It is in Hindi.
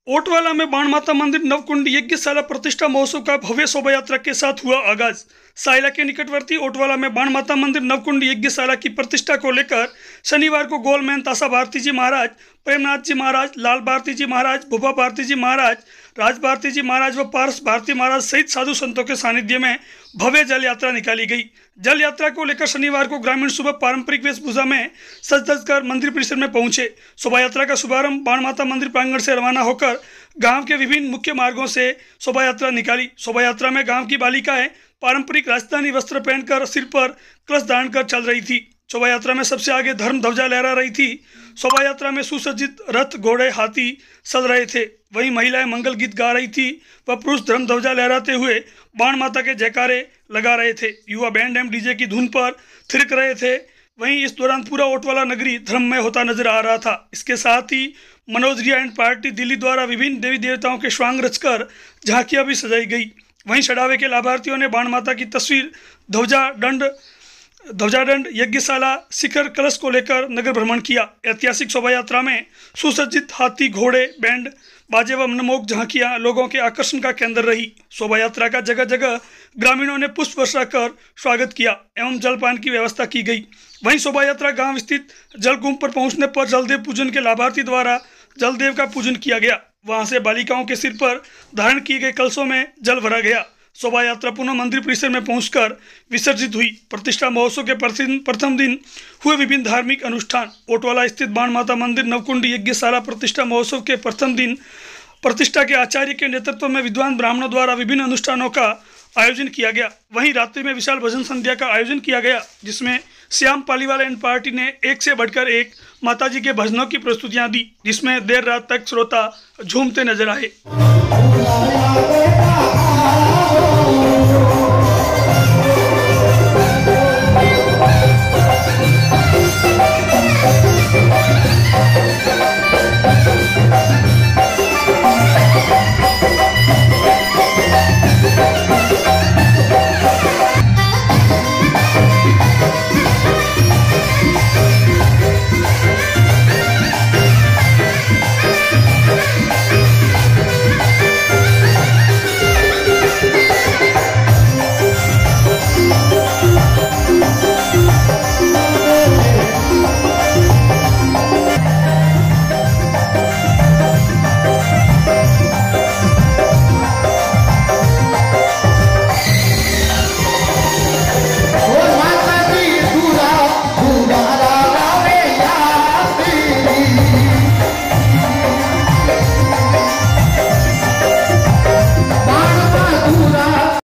ओटवाला में बाण माता मंदिर नवकुंड यज्ञशाला प्रतिष्ठा महोत्सव का भव्य शोभा यात्रा के साथ हुआ आगाज। साइला के निकटवर्ती ओटवाला में बाण माता मंदिर नवकुंड यज्ञशाला की प्रतिष्ठा को लेकर शनिवार को गोलमैन तासा भारती जी महाराज, प्रेमनाथ जी महाराज, लाल भारती जी महाराज, भूपा भारती जी महाराज, राज भारती जी महाराज व पारस भारती महाराज सहित साधु संतों के सानिध्य में भव्य जल यात्रा निकाली गई। जल यात्रा को लेकर शनिवार को ग्रामीण सुबह पारंपरिक वेशभूषा में सज धज कर मंदिर परिसर में पहुंचे। शोभा यात्रा का शुभारंभ बाण माता मंदिर प्रांगण से रवाना होकर गांव के विभिन्न मुख्य मार्गों से शोभा यात्रा निकाली। शोभा यात्रा में गांव की बालिकाएं पारंपरिक राजस्थानी वस्त्र पहनकर सिर पर कलश धारण कर चल रही थी। शोभा यात्रा में सबसे आगे धर्म ध्वजा लहरा रही थी। शोभा यात्रा में सुसज्जित रथ, घोड़े, हाथी सज रहे थे। वहीं महिलाएं मंगल गीत गा रही थी व पुरुष धर्म ध्वजा लहराते हुए बाण माता के जयकारे लगा रहे थे। युवा बैंड एवं डीजे की धुन पर थिरक रहे थे। वहीं इस दौरान पूरा ओटवाला नगरी धर्ममय होता नजर आ रहा था। इसके साथ ही मनोज रिया एंड पार्टी दिल्ली द्वारा विभिन्न देवी देवताओं के श्वांग रचकर झांकियां भी सजाई गई। वहीं चढ़ावे के लाभार्थियों ने बाण माता की तस्वीर, ध्वजादंड, यज्ञशाला, शिखर कलश को लेकर नगर भ्रमण किया। ऐतिहासिक शोभा यात्रा में सुसज्जित हाथी, घोड़े, बैंड बाजे व मनमोहक झांकियां लोगों के आकर्षण का केंद्र रही। शोभा यात्रा का जगह जगह ग्रामीणों ने पुष्प वर्षा कर स्वागत किया एवं जलपान की व्यवस्था की गई। वहीं शोभा यात्रा गांव स्थित जलकुंभ पर पहुंचने पर जलदेव पूजन के लाभार्थी द्वारा जलदेव का पूजन किया गया। वहां से बालिकाओं के सिर पर धारण किए गए कलशों में जल भरा गया। शोभा यात्रा पुनः मंदिर परिसर में पहुंचकर विसर्जित हुई। प्रतिष्ठा महोत्सव के प्रथम दिन हुए विभिन्न धार्मिक अनुष्ठान। ओटवाला स्थित बाण माता मंदिर नवकुंड यज्ञशाला प्रतिष्ठा महोत्सव के प्रथम दिन प्रतिष्ठा के आचार्य के नेतृत्व में विद्वान ब्राह्मणों द्वारा विभिन्न अनुष्ठानों का आयोजन किया गया। वहीं रात्रि में विशाल भजन संध्या का आयोजन किया गया, जिसमें श्याम पालीवाल एंड पार्टी ने एक से बढ़कर एक माताजी के भजनों की प्रस्तुतियां दी, जिसमें देर रात तक श्रोता झूमते नजर आए।